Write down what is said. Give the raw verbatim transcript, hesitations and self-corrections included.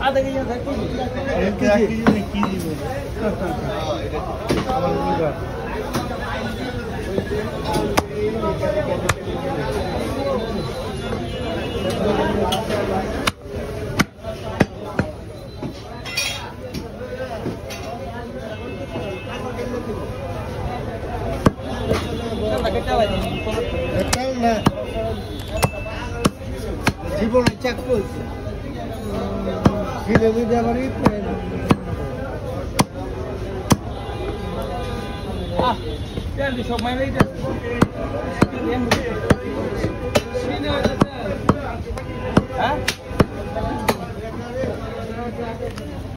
আধা কেজি এক কেজি এক কেজি কি দিব আমার বুঝা জীবনে চেক করছে ছেলে বুঝে আমার সব মাইনে হ্যাঁ